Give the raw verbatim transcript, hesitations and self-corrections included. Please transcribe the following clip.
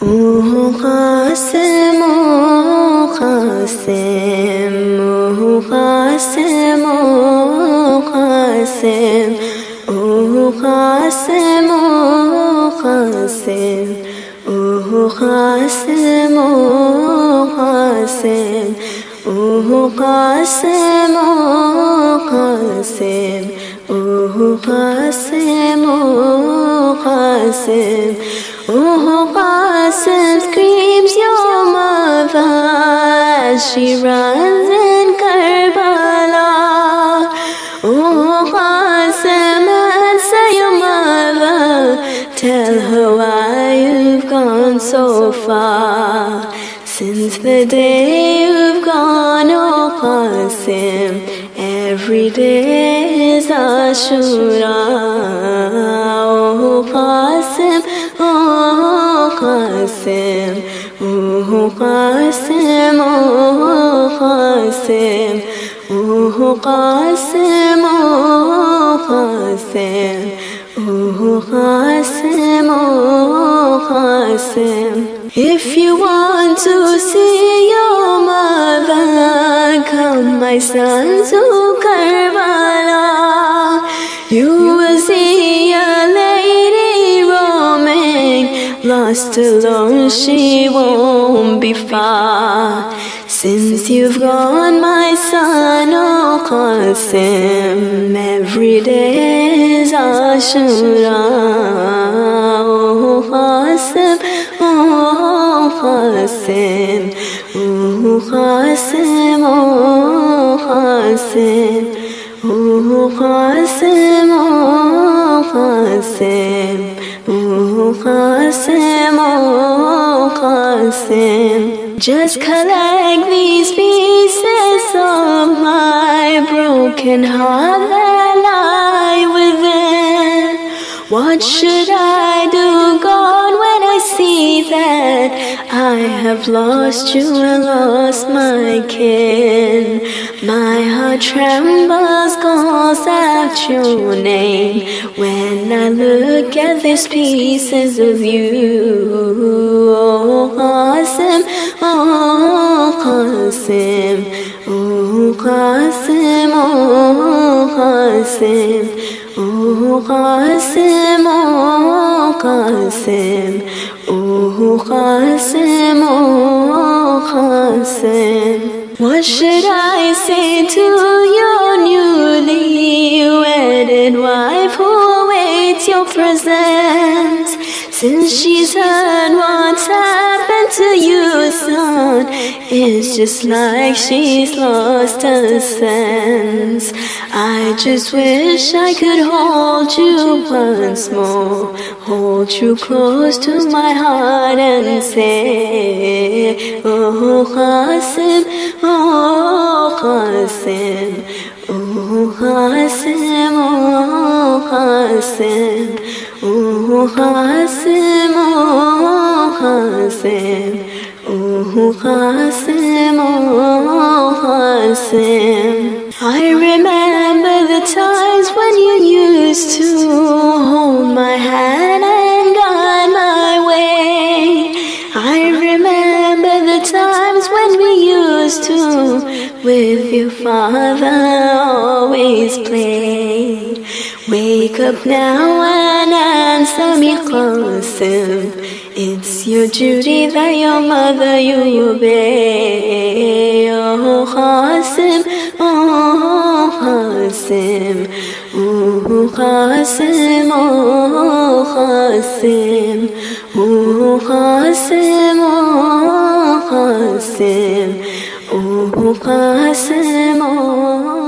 O Qasim, O Qasim, O Qasim, O Qasim, O Qasim, O Qasim, O Qasim, O Qasim, O Qasim, O Qasim, O Qasim, O Qasim, O Qasim screams your mother as she runs in Karbala. O Qasim, answer your mother, tell her why you've gone so far. Since the day you've gone, O Qasim, every day is Ashura. O Qasim, O Qasim, O Qasim, O Qasim, O Qasim, O Qasim, O Qasim, O Qasim. If you want to see your mother, come, my son, to Karbala. You will see a lady roaming, lost alone, she won't be far. Since you've gone, my son, O Qasim, every day is Ashura. O Qasim, O Qasim, O Qasim, O Qasim, O Qasim, O Qasim, O Qasim, O Qasim. Just collect these pieces of my broken heart that lie within. What should I do, God, when I see that I have lost you and lost my kin? My heart trembles, calls out your name when I look at these pieces of you. O Qasim, O Qasim, O Qasim, O Qasim, O Qasim, O Qasim, O Qasim, O Qasim. What should I say to your newly wedded wife who awaits your presence? Since she's heard what's happened to you, son, it's just like she's lost her sense. I just wish I could hold you once more, hold you close to my heart and say, O Qasim, O Qasim, O Qasim, O Qasim, O Qasim, O Qasim, O Qasim, O Qasim. I remember the times when you used to hold my hand and guide my way. I remember the times when we used to, with your father, always play. Wake up now and answer me, Qasim. It's your duty that your mother you obey. O Qasim, O Qasim, O Qasim, O Qasim, O Qasim, O Qasim, O Qasim, O